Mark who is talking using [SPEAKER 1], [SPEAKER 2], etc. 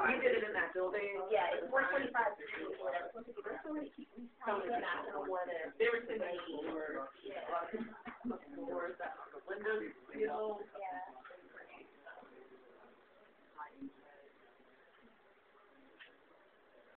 [SPEAKER 1] You did it in that building?
[SPEAKER 2] Yeah, it's 125 or whatever. There's so many people. I don't know what it is.
[SPEAKER 1] They were sitting on the floor. Yeah. A lot of people on the floor, that on the windows, you know.
[SPEAKER 2] Yeah.